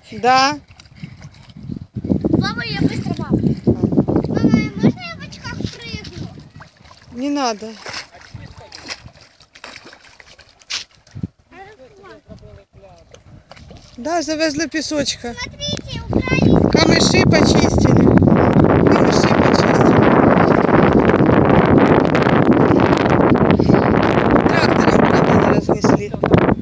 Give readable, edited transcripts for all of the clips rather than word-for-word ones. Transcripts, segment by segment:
Да. Мама, я быстро, мама. Мама, можно я в очках прыгну? Не надо. Да, завезли пісочка. Смотрите, украинский. Камыши почистили. Камыши почистили. Трактором, правда, разнесли.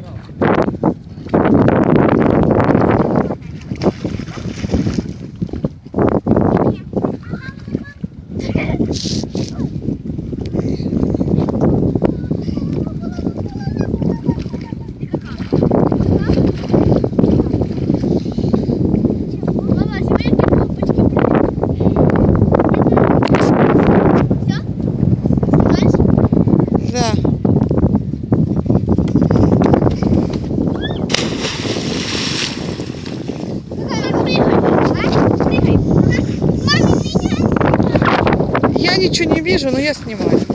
Мама, теперь ты кнопочки Все? Снимаешь? Да. Я ничего не вижу, но я снимаю.